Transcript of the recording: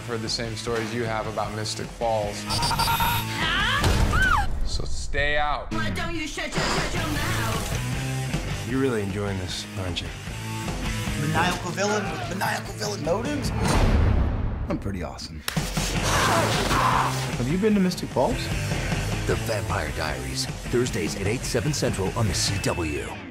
I've heard the same stories you have about Mystic Falls. So stay out. Why don't you shut your mouth? You're really enjoying this, aren't you? Maniacal villain with maniacal villain motives? I'm pretty awesome. Have you been to Mystic Falls? The Vampire Diaries, Thursdays at 8, 7 Central on the CW.